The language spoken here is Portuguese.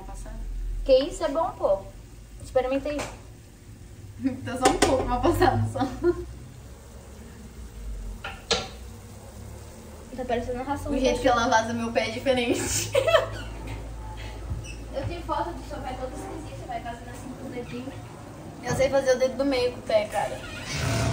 passada. Que isso é bom, pô. Experimentei. Tá só um pouco mal passado, só. Tá parecendo ração. O jeito que ela vaza meu pé é diferente. Eu tenho foto do seu pé todo esquisito, vai fazendo assim com o dedinho. Eu sei fazer o dedo do meio com o pé, cara.